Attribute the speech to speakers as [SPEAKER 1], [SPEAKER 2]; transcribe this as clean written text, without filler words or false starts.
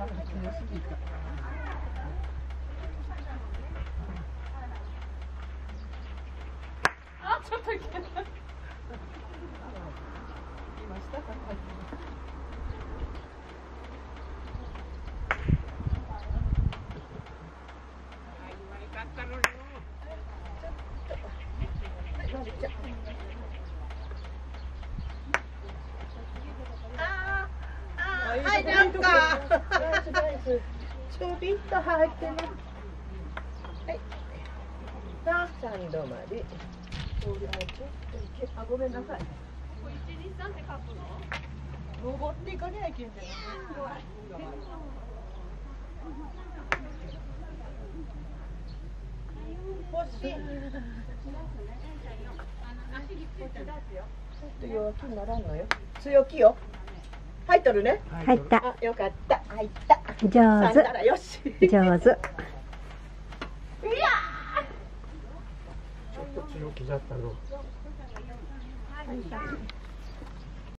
[SPEAKER 1] あ、ちょっといけない。今下から入って。
[SPEAKER 2] はい、なんかちょびっと入ってね。はい。さあ、3度まで。あ、ごめんなさい。ここ1、2、3って書くの？登っていかなきゃいけんじゃない？欲しい。ちょっと弱気にならんのよ。強気よ。入っとるね。
[SPEAKER 3] 入った。
[SPEAKER 2] あ、よかった。入った。
[SPEAKER 3] 上手。
[SPEAKER 2] ならよし。
[SPEAKER 3] 上手。
[SPEAKER 2] いや
[SPEAKER 4] ちょっと強気だったの。
[SPEAKER 2] ー。